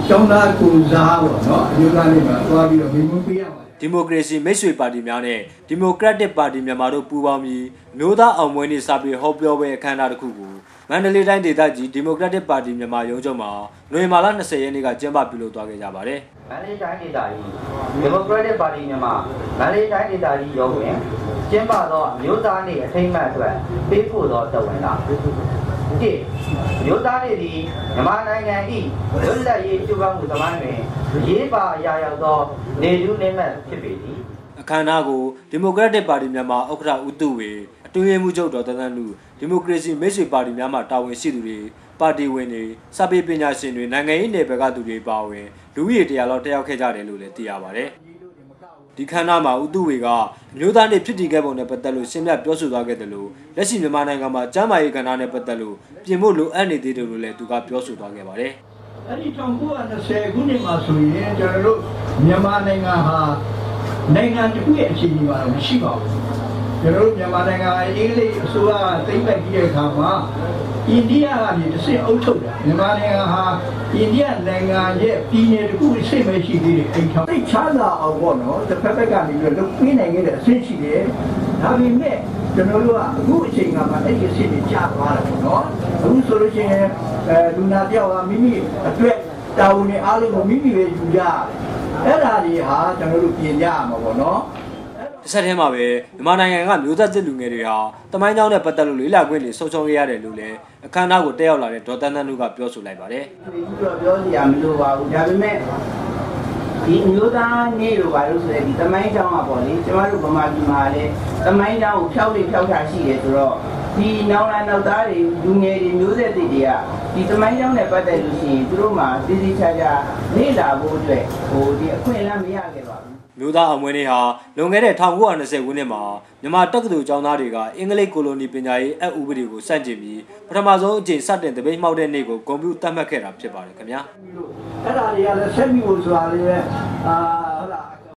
ကျောင်းသားကိုစားပေါ့နော်အမျိုးသားတွေမှာသွားပြီးတော့မိမပေးရပါတယ်ဒီမိုကရေစီမိတ်ဆွေပါတီများနဲ့ဒီမိုကရက်တစ်ပါတီမြန်မာတို့ပူးပေါင်းပြီးမျိုးသားအောင်ပွဲနေ့စပြီးဟောပြောပွဲအခမ်းအနားတစ်ခုကိုမန္တလေးတိုင်းဒေသကြီးဒီမိုကရက်တစ်ပါတီမြန်မာရုံးချုပ်မှာနိုဝင်ဘာလ20ရက်နေ့ကကျင်းပပြုလုပ်သွားခဲ့ကြပါတယ်။မန္တလေးတိုင်းဒေသကြီးဒီမိုကရက်တစ်ပါတီမြန်မာမန္တလေးတိုင်းဒေသကြီးရုံးတွင်ကျင်းပသောမျိုးသားနေ့အထိမ်းအမှတ်အတွက်ပေးပို့သောတော်ဝင်လာ။ဒီမျိုးသားနေ့သည်မြန်မာနိုင်ငံ၏လွတ်လပ်ရေးကြိုးပမ်းမှုသမိုင်းတွင်ရေးပါအရာရောက်သောနေလူနေမဲ့ဖြစ်ပေသည်။အခမ်းအနားကိုဒီမိုကရက်တစ်ပါတီမြန်မာဥက္ကဋ္ဌဦးတုဝေအတွင်းရေးမှူးချုပ်ဒေါ်တန်းတန်းလူဒီမိုကရေစီမိတ်ဆွေပါတီများမှတာဝန်ရှိသူတွေပါတီဝင်တွေစာပေပညာရှင်တွေနိုင်ငံရေးနယ်ပယ်ကသူတွေပါဝင်လူဦးရေ100လောက်တက်ရောက်ခဲ့ကြတယ်လို့လည်းသိရပါတယ်။ဒီခမ်းနားမှာဦးတုဝေကအမျိုးသားနေ့ဖြစ်တည်ခဲ့ပုံနဲ့ပတ်သက်လို့ရှင်းပြပြောဆိုသွားခဲ့တယ်လို့လက်ရှိမြန်မာနိုင်ငံမှာကျန်းမာရေးကဏ္ဍနဲ့ပတ်သက်လို့ပြင်ဖို့လိုအပ်နေသေးတယ်လို့လည်းသူကပြောဆိုသွားခဲ့ပါတယ်။အဲဒီ1920ခုနှစ်မှာဆိုရင်ကျွန်တော်တို့မြန်မာနိုင်ငံဟာနိုင်ငံတစ်ခုရဲ့အခြေအနေမှာမရှိပါဘူး။ကျွန်တော်တို့မြန်မာနိုင်ငံအင်္ဂလိပ်အစိုးရသိမ်းပိုက်ပြီးတဲ့အခါမှာအိန္ဒိယကနေတစ်ဆင့်အုပ်ချုပ်တာမြန်မာနိုင်ငံဟာအိန္ဒိယနိုင်ငံရဲ့ပြည်နယ်တစ်ခုအဆင့်ပဲရှိသေးတယ်အိမ်ထောင်သိချမ်းသာအောင်ပေါ့နော်တစ်ဖက်ကနေပြီးတော့လုပ်ပေးနိုင်ခဲ့တဲ့အဆင့်ရှိတယ်ဒါပေမဲ့ကျွန်တော်တို့ကအခုအချိန်ကမှအဲ့ဒီအဆင့်ကိုကြားသွားတယ်ပေါ့နော်အခုဆိုလို့ရှိရင်လူနာတယောက်ကမိမိအတွက်တာဝန်နဲ့အားလုံးကိုမိမိပဲယူကြအဲ့ဒါတွေဟာကျွန်တော်တို့ပြင်ကြရမှာပေါ့နော်တစ်ဆက်တည်းမှာပဲမြန်မာနိုင်ငံကမျိုးသက်သစ်လူငယ်တွေဟာတမိုင်းကြောင်းနဲ့ပတ်သက်လို့လေးလာခွင့်တွေဆုံးရှုံးခဲ့ရတယ်လို့လည်းအခမ်းအနားကိုတက်ရောက်လာတဲ့ဒေါ်တန်းတန်းတို့ကပြောဆိုလိုက်ပါတယ်။ဒီလိုပြောစရာမလိုပါဘူး။ဒါပေမဲ့ဒီမျိုးသားနေ့လိုပါလို့ဆိုတဲ့ဒီတမိုင်းကြောင်းကပေါ့လေကျမတို့ဗမာပြည်မှာလည်းတမိုင်းကြောင်းကိုဖျောက်ချရှိတယ်ဆိုတော့ဒီနောက်လာနောက်သားတွေလူငယ်တွေမျိုးဆက်တွေကဒီတမိုင်းကြောင်းနဲ့ပတ်သက်လို့ရှိရင်သူတို့မှသိသိချာချာလေ့လာဖို့အတွက်ဒီအခွင့်အလမ်းမရခဲ့ပါဘူးမျိုးသားအောင်ပွဲနေ့ဟာလွန်ခဲ့တဲ့1920ခုနှစ်မှာမြန်မာတက္ကသိုလ်ကျောင်းသားတွေကအင်္ဂလိပ်ကိုလိုနီပညာရေးအဥပဒေကိုစတင်ပြီးပထမဆုံးအကြိမ်စတင်တပိတ်မှောက်တဲ့နေ့ကိုဂုဏ်ပြုသတ်မှတ်ခဲ့တာဖြစ်ပါတယ်ခင်ဗျာအဲ့ဒါတွေကလည်းဆက်ပြီးလို့ဆိုတာလည်း